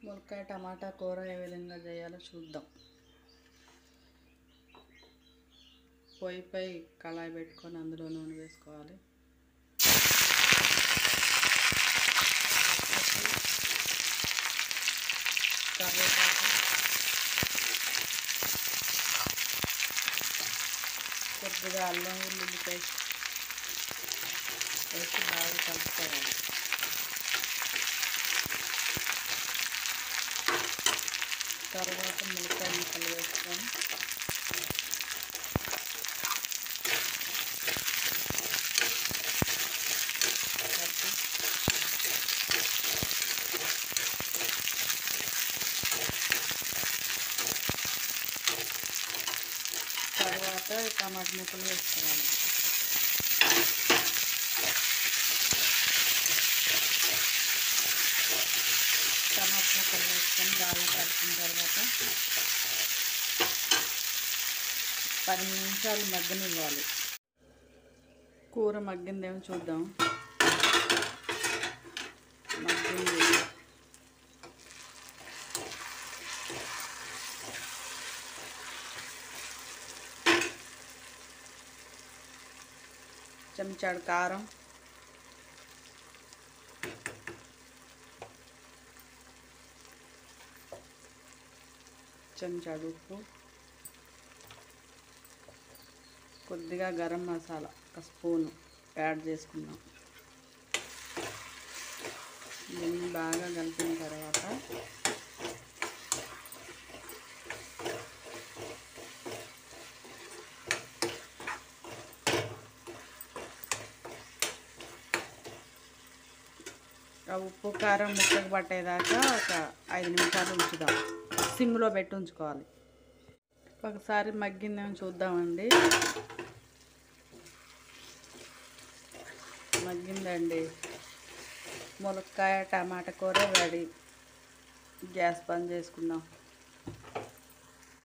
ములక్కాయ టమాటా కూర ఏ విధంగా చేయాలో చూద్దాం. పొయ్యిపై కళాయి పెట్టుకొని అందులో నూనె వేసుకోవాలి. కరివేపాకు, కొద్దిగా అల్లం వెల్లుల్లి పేస్ట్ వేసి బాగా కలుపుకోవాలి. తర్వాత ములక్కాయ ముక్కలు వేసుకొని తర్వాత టమాటా ముక్కలు వేసుకోవాలి. టమాటా ముక్కలు వేసుకొని బాగా కలిపిన తర్వాత 10 నిమిషాలు మగ్గనివ్వాలి. కూర మగ్గిందేమో చూద్దాం. మగ్గింది. చెంచాడు కారం, చెంచాడు ఉప్పు, కొద్దిగా గరం మసాలా ఒక స్పూను యాడ్ చేసుకుందాం. దీన్ని బాగా కలిపిన తర్వాత ఉప్పు కారం ముక్కకు పట్టేదాకా ఒక 5 నిమిషాలు ఉంచుదాం. సిమ్లో పెట్టి ఉంచుకోవాలి. ఒకసారి మగ్గిందేమో చూద్దామండి. మగ్గిందండి. ములక్కాయ టమాటా కూర రెడీ. గ్యాస్ బంద్ చేసుకుందాం.